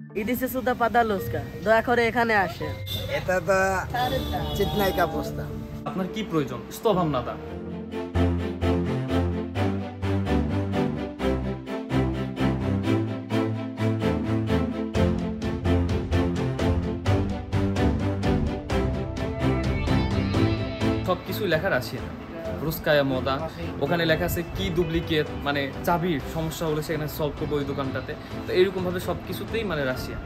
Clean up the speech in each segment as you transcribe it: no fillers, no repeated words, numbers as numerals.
ইডিসে সুদা পাদালুস্কা দয়া করে এখানে আসেন। এটা তো চিতনাইকা পোস্তা। আপনার কি প্রয়োজন? স্তভাবনাদা। সবকিছু লেখা রাশিয়ান, রুস্কায়া মদা। ওখানে লেখা আছে কি ডুপ্লিকেট, মানে চাবির সমস্যা হলে সেখানে সলভ করবো ওই দোকানটাতে। তো এরকম ভাবে সবকিছুতেই মানে রাশিয়ান।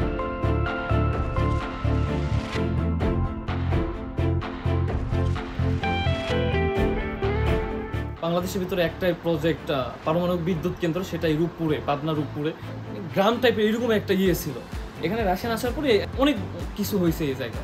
বাংলাদেশের ভিতরে একটাই প্রজেক্ট, পারমাণবিক বিদ্যুৎ কেন্দ্র, সেটাই রূপপুরে, পাবনা রূপপুরে গ্রাম টাইপের এরকম একটা ছিল। এখানে রাশিয়ান আসার পরে অনেক কিছু হয়েছে এই জায়গায়।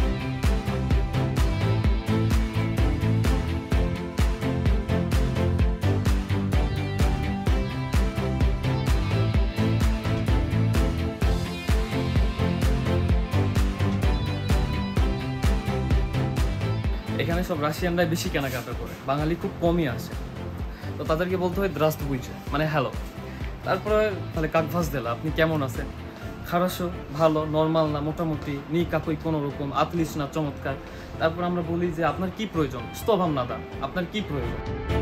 এখানে সব রাশিয়ানরাই বেশি কেনাকাটা করে, বাঙালি খুব কমই আসে। তো তাদেরকে বলতে হয় দ্রাস্ত বুঝে, মানে হ্যালো। তারপরে তাহলে কাকভাস দিলা, আপনি কেমন আছেন? খারাসো, ভালো, নর্মাল না, মোটামুটি, নি কাকুই কোনো রকম, আতলিস না, চমৎকার। তারপর আমরা বলি যে আপনার কি প্রয়োজন? স্তভাবনাদা, আপনার কি প্রয়োজন?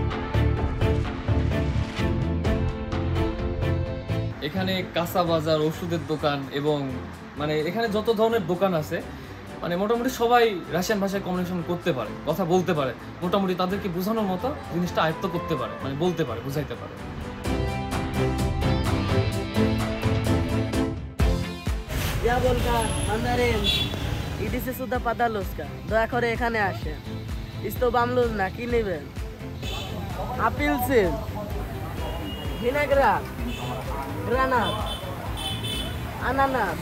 এখানে কাঁচা বাজার, ওষুধের দোকান এবং মানে এখানে যত ধরনের দোকান আছে, মানে মোটামুটি সবাই রাশিয়ান ভাষায় কমিউনিকেশন করতে পারে, কথা বলতে পারে, মোটামুটি তাদেরকে বোঝানোর মতো জিনিসটা আয়ত্ত করতে পারে, মানে বলতে পারে, বুঝাইতে পারে। ইয়া বলকা মান্দারিন ইডিসে সুদা পাদালুস্কা দয়া করে এখানে আসেন। ইস্তো বামলুজ না, কি নেবেন? আপেল সিল, ভিনেগ্রাট, গ্রানাট, আনানাস,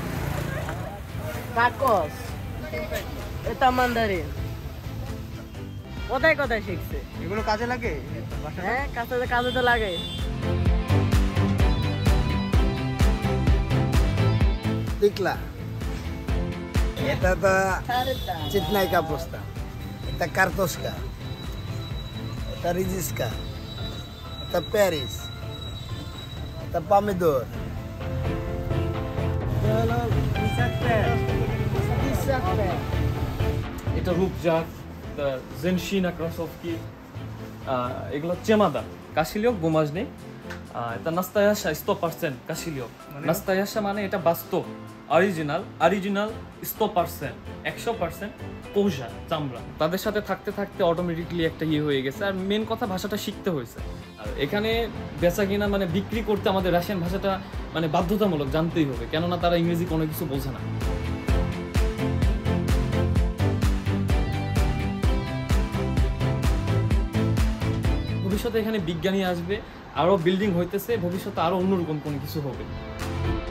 কাকস, এটা মান্দারিন। কোথায় কোথায় শিখছে? এগুলো কাজে লাগে? হ্যাঁ, কাজে তো লাগে। Tikla. Это цветная капуста. Это картошка. Это редиска. Это перец. Это помидор. এটা রূপজাক, জেনশিনা, ক্রসovki, এগুলো চেমাদা, কাশিলিওক, বুমাজনি। এটা নাস্তায়াশা 100% কাশিলিওক। নাস্তায়াশা মানে এটা বাস্তব, অরিজিনাল 100%, 100% পোষা চামড়া। তাদের সাথে থাকতে থাকতে অটোমেটিকলি একটা হয়ে গেছে। আর মেন কথা, ভাষাটা শিখতে হয়েছে। আর এখানে বেচা কিনা মানে বিক্রি করতে আমাদের রাশিয়ান ভাষাটা মানে বাধ্যতামূলক জানতেই হবে, কেননা তারা ইংরেজি কোনো কিছু বোঝে না। ভবিষ্যতে এখানে বিজ্ঞানী আসবে, আরো বিল্ডিং হইতেছে, ভবিষ্যতে আরো অন্যরকম কোনো কিছু হবে।